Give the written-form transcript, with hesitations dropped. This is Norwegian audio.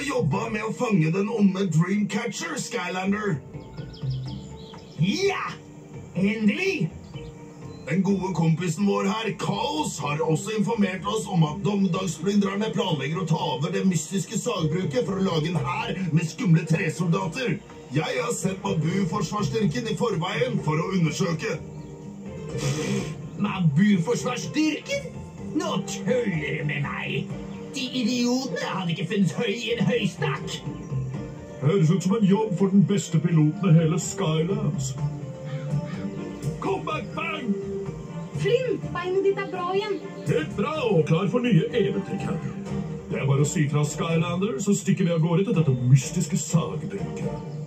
jobbet med å fange den onde Dreamcatcher, Skylander. Ja, endelig! Den gode kompisen vår her, Kaos, har også informert oss om at dommedagsplundrerne planlegger å ta over det mystiske sagbruket for å lage en hær med skumle tresoldater. Jeg har sendt Mabu-forsvarsstyrken i forveien for å undersøke. Mabu-forsvarsstyrken? Nå tuller du med meg. De idiotene hadde ikke funnet høy i en høystakk. Høres ut som en jobb for den beste piloten i hele Skylands. Kom back, Bang! Flynn, beinet ditt bra igjen. Helt bra og klar for nye eventyr. Det bare å si fra Skylander, så stikker vi av gårde til dette mystiske sagbruket.